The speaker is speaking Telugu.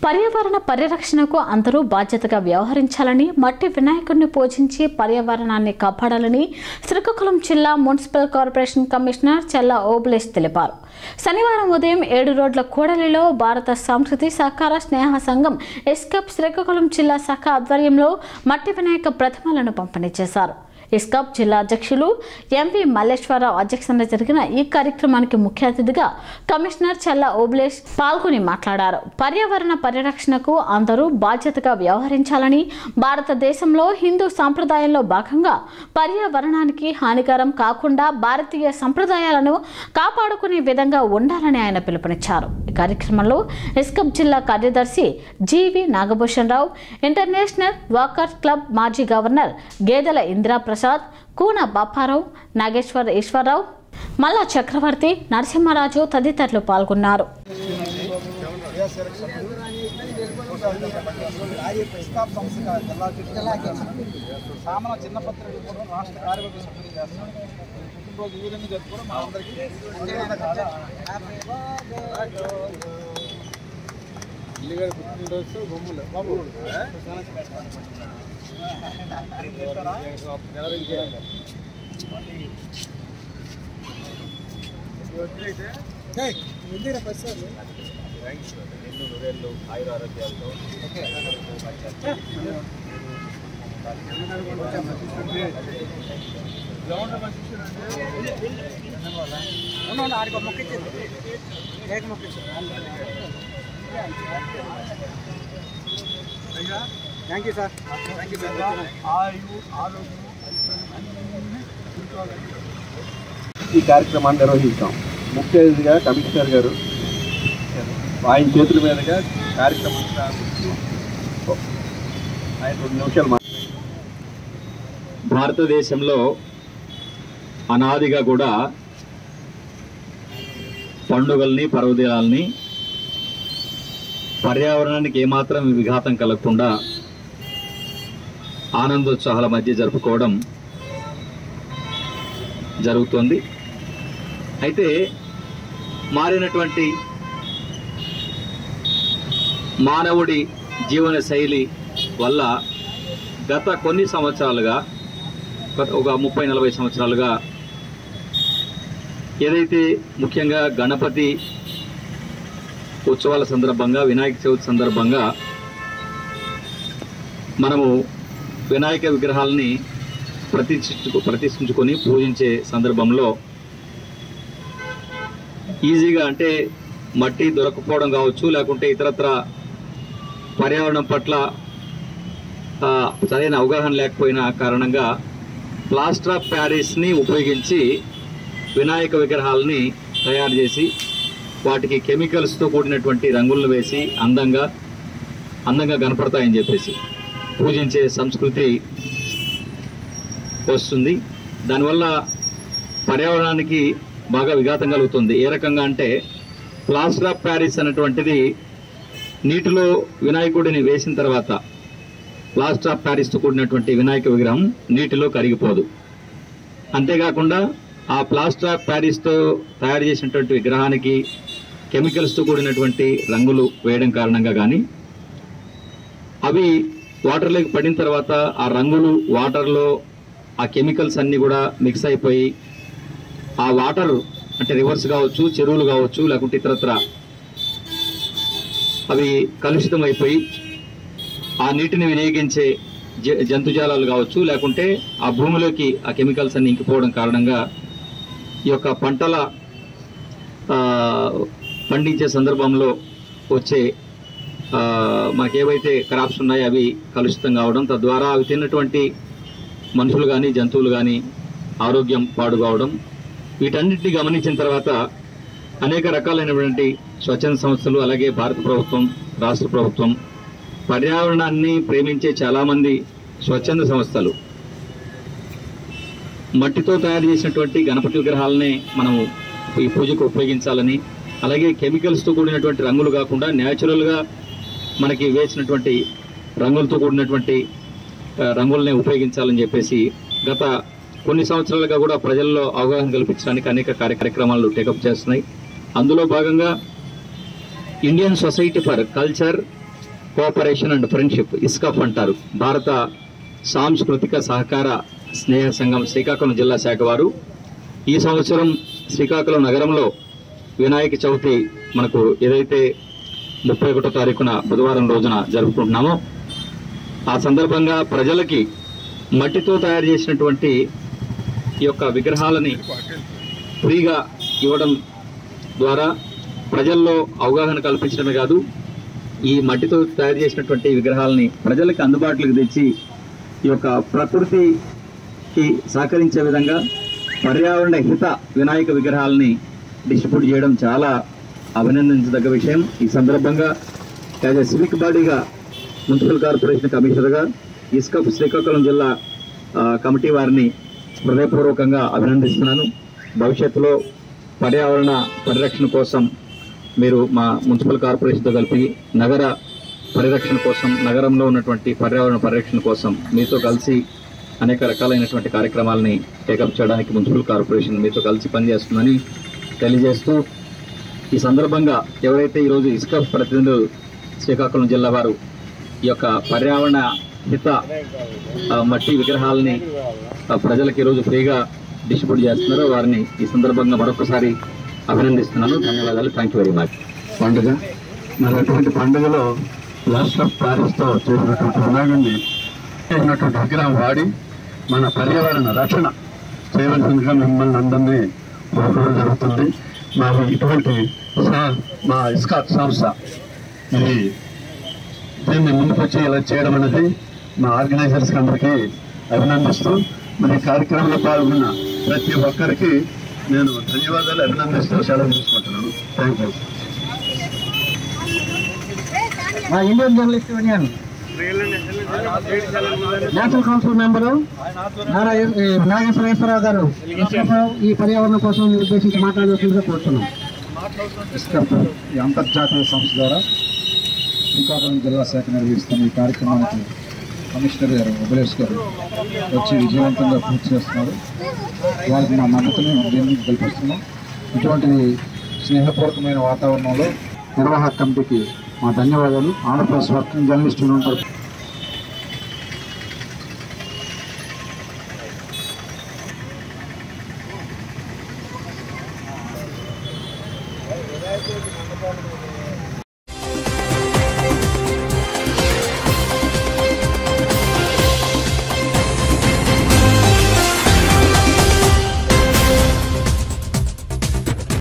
పర్యావరణ పరిరక్షణకు అందరూ బాధ్యతగా వ్యవహరించాలని, మట్టి వినాయకుడిని పూజించి పర్యావరణాన్ని కాపాడాలని శ్రీకాకుళం జిల్లా municipal corporation commissioner Chella Obulesh తెలిపారు. శనివారం ఉదయం 7 రోడ్ల కూడలిలో భారత సంస్కృతి సహకార స్నేహ సంఘం ఎస్కప్ శ్రీకాకుళం జిల్లా శాఖ ఆధ్వర్యంలో మట్టి వినాయక ప్రతిమలను పంపిణీ చేశారు. ఇస్కాప్ జిల్లా అధ్యక్షులు ఎంవి మల్లేశ్వరరావు అధ్యక్షతన జరిగిన ఈ కార్యక్రమానికి ముఖ్య అతిథిగా కమిషనర్ చెల్లా ఓబులేష్ పాల్గొని మాట్లాడారు. పర్యావరణ పరిరక్షణకు అందరూ బాధ్యతగా వ్యవహరించాలని, భారతదేశంలో హిందూ సాంప్రదాయంలో భాగంగా పర్యావరణానికి హానికరం కాకుండా భారతీయ సంప్రదాయాలను కాపాడుకునే విధంగా ఉండాలని ఆయన పిలుపునిచ్చారు. ఈ కార్యక్రమంలో ఇస్కాప్ జిల్లా కార్యదర్శి GV Nagabhushan Rao, international walkers club మాజీ గవర్నర్ గేదెల ఇందిరా ప్రసాద్, కూన బాపారావు, నాగేశ్వర ఈశ్వరరావు, మల్లా చక్రవర్తి, నరసింహరాజు తదితరులు పాల్గొన్నారు. Thank you sir. ఈ కార్యక్రమాన్ని నిర్వహించాం. ముఖ్య అతిథిగా కమిషనర్ గారు ఆయన చేతుల మీదుగా కార్యక్రమం ఆయన 2 నిమిషాలు. భారతదేశంలో అనాదిగా కూడా పండుగల్ని, పర్వదినాల్ని పర్యావరణానికి ఏమాత్రం విఘాతం కలగకుండా ఆనందోత్సాహాల మధ్య జరుపుకోవడం జరుగుతుంది. అయితే మారినటువంటి మానవుడి జీవన శైలి వల్ల గత కొన్ని సంవత్సరాలుగా, ఒక 30-40 సంవత్సరాలుగా ఏదైతే ముఖ్యంగా గణపతి ఉత్సవాల సందర్భంగా, వినాయక చవితి సందర్భంగా మనము వినాయక విగ్రహాలని ప్రతిష్ఠించుకొని పూజించే సందర్భంలో ఈజీగా, అంటే మట్టి దొరకపోవడం కావచ్చు, లేకుంటే ఇతరత్ర పర్యావరణం పట్ల సరైన అవగాహన లేకపోయిన కారణంగా ప్లాస్టర్ ఆఫ్ ప్యారిస్ని ఉపయోగించి వినాయక విగ్రహాలని తయారు చేసి వాటికి కెమికల్స్తో కూడినటువంటి రంగులను వేసి అందంగా కనపడతాయని చెప్పేసి పూజించే సంస్కృతి వస్తుంది. దానివల్ల పర్యావరణానికి బాగా విఘాతం కలుగుతుంది. ఏ రకంగా అంటే, ప్లాస్టర్ ఆఫ్ ప్యారిస్ అనేటువంటిది నీటిలో వినాయకుడిని వేసిన తర్వాత ప్లాస్టర్ ఆఫ్ ప్యారిస్తో కూడినటువంటి వినాయక విగ్రహం నీటిలో కరిగిపోదు. అంతేకాకుండా ఆ ప్లాస్టర్ ఆఫ్ ప్యారిస్తో తయారు చేసినటువంటి విగ్రహానికి కెమికల్స్తో కూడినటువంటి రంగులు వేయడం కారణంగా కానీ అవి వాటర్లోకి పడిన తర్వాత ఆ రంగులు వాటర్లో ఆ కెమికల్స్ అన్నీ కూడా మిక్స్ అయిపోయి ఆ వాటర్, అంటే రివర్స్ కావచ్చు, చెరువులు కావచ్చు, లేకుంటే ఇతరత్ర అవి కలుషితం అయిపోయి ఆ నీటిని వినియోగించే జంతుజాలాలు కావచ్చు, లేకుంటే ఆ భూమిలోకి ఆ కెమికల్స్ అన్ని ఇంకిపోవడం కారణంగా ఈ యొక్క పంటల పండించే సందర్భంలో వచ్చే మనకేవైతే క్రాప్స్ ఉన్నాయో అవి కలుషితం కావడం, తద్వారా అవి తిన్నటువంటి మనుషులు కానీ జంతువులు కానీ ఆరోగ్యం పాడు కావడం, వీటన్నిటిని గమనించిన తర్వాత అనేక రకాలైనటువంటి స్వచ్ఛంద సంస్థలు, అలాగే భారత ప్రభుత్వం, రాష్ట్ర ప్రభుత్వం, పర్యావరణాన్ని ప్రేమించే చాలామంది స్వచ్ఛంద సంస్థలు మట్టితో తయారు చేసినటువంటి గణపతి విగ్రహాలనే మనము ఈ పూజకు ఉపయోగించాలని, అలాగే కెమికల్స్తో కూడినటువంటి రంగులు కాకుండా న్యాచురల్గా మనకి వేసినటువంటి రంగులతో కూడినటువంటి రంగులనే ఉపయోగించాలని చెప్పేసి గత కొన్ని సంవత్సరాలుగా కూడా ప్రజల్లో అవగాహన కల్పించడానికి అనేక కార్యక్రమాలు టేకప్ చేస్తున్నాయి. అందులో భాగంగా Indian society for culture, cooperation and friendship, ISCUF అంటారు, భారత సాంస్కృతిక సహకార స్నేహ సంఘం శ్రీకాకుళం జిల్లా శాఖ వారు ఈ సంవత్సరం శ్రీకాకుళం నగరంలో వినాయక చవితి మనకు ఏదైతే 31వ తారీఖున బుధవారం రోజున జరుపుకుంటున్నామో ఆ సందర్భంగా ప్రజలకి మట్టితో తయారు చేసినటువంటి ఈ యొక్క విగ్రహాలని ఫ్రీగా ఇవ్వడం ద్వారా ప్రజల్లో అవగాహన కల్పించడమే కాదు, ఈ మట్టితో తయారు చేసినటువంటి విగ్రహాలని ప్రజలకు అందుబాటులోకి తెచ్చి ఈ యొక్క ప్రకృతికి సహకరించే విధంగా పర్యావరణ హిత వినాయక విగ్రహాలని డిస్ట్రిబ్యూట్ చేయడం చాలా అభినందించదగ్గ విషయం. ఈ సందర్భంగా యాజ్ ఎ సివిక్ బాడీగా మున్సిపల్ కార్పొరేషన్ కమిషనర్గా ఇస్కఫ్ శ్రీకాకుళం జిల్లా కమిటీ వారిని హృదయపూర్వకంగా అభినందిస్తున్నాను. భవిష్యత్తులో పర్యావరణ పరిరక్షణ కోసం మీరు మా మున్సిపల్ కార్పొరేషన్తో కలిపి నగర పరిరక్షణ కోసం, నగరంలో ఉన్నటువంటి పర్యావరణ పరిరక్షణ కోసం మీతో కలిసి అనేక రకాలైనటువంటి కార్యక్రమాలని టేకప్ చేయడానికి మున్సిపల్ కార్పొరేషన్ మీతో కలిసి పనిచేస్తుందని తెలియజేస్తూ, ఈ సందర్భంగా ఎవరైతే ఈరోజు ఇస్కఫ్ ప్రతినిధులు శ్రీకాకుళం జిల్లా వారు ఈ యొక్క పర్యావరణ హిత మట్టి విగ్రహాలని ప్రజలకు ఈరోజు ఫ్రీగా డిస్ట్రిబ్యూట్ చేస్తున్నారో వారిని ఈ సందర్భంగా మరొకసారి అభినందిస్తున్నాను. ధన్యవాదాలు. Thank you very much. పండుగ మరి అటువంటి పండుగలో ప్లాస్టర్ ఆఫ్ ప్యారిస్తో చేసినటువంటి వినాయకుడిని చేసినటువంటి విగ్రహం వాడి మన పర్యావరణ రక్షణ చేయవలసిందిగా మిమ్మల్ని అందరినీ కోరడం జరుగుతుంది. మరి ఇటువంటి మా ఇస్కాట్ సంస్థ ఇది దీన్ని ముందుకొచ్చి ఇలా చేయడం అనేది మా ఆర్గనైజర్స్కి అందరికీ అభినందిస్తూ, మరి కార్యక్రమంలో పాల్గొన్న ప్రతి ఒక్కరికి నేను ధన్యవాదాలు అభినందిస్తూ సెలవు తీసుకుంటున్నాను. Thank you. మా Indian journalist union national council member Nageswararao గారు ఈ పర్యావరణం కోసం ఉద్దేశించి మాట్లాడాల్సిందిగా కోరుతున్నాం. ఈ అంతర్జాతీయ సంస్థ ద్వారా శ్రీకాకుళం జిల్లా శాఖ నిర్వహిస్తున్న ఈ కార్యక్రమానికి కమిషనర్ గారు అభిలేష్ గారు వచ్చి విజయవంతంగా పూర్తి చేస్తున్నారు. వారికి మా మద్దతుని దీన్ని కల్పిస్తున్నాం. ఇటువంటి స్నేహపూర్వకమైన వాతావరణంలో నిర్వాహక కమిటీకి మా ధన్యవాదాలు. ఆంధ్రప్రదేశ్ వర్కింగ్ జర్నలిస్ట్ యూనియన్ తరఫున Thank you.